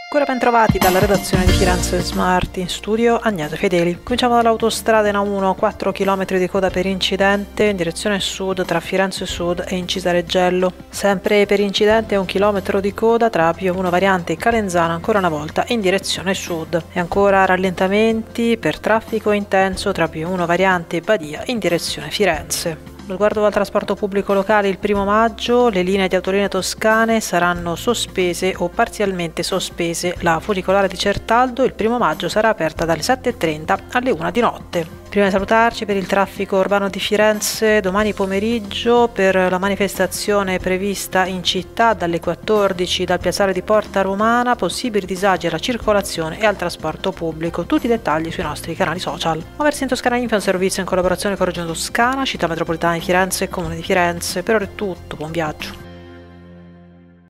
Ancora ben trovati dalla redazione di Firenze Smart, in studio Agnese Fedeli. Cominciamo dall'autostrada N1, 4 km di coda per incidente in direzione sud tra Firenze Sud e Incisareggello. Sempre per incidente 1 chilometro di coda tra Pio 1 variante e Calenzano ancora una volta in direzione sud. E ancora rallentamenti per traffico intenso tra Pio 1 variante e Badia in direzione Firenze. Riguardo al trasporto pubblico locale, il 1 maggio le linee di autolinee toscane saranno sospese o parzialmente sospese. La funicolare di Certaldo il 1 maggio sarà aperta dalle 7:30 alle 1 di notte. Prima di salutarci, per il traffico urbano di Firenze, domani pomeriggio per la manifestazione prevista in città dalle 14 dal piazzale di Porta Romana, possibili disagi alla circolazione e al trasporto pubblico. Tutti i dettagli sui nostri canali social. Muoversi in Toscana Info è un servizio in collaborazione con Regione Toscana, Città Metropolitana di Firenze e Comune di Firenze. Per ora è tutto, buon viaggio.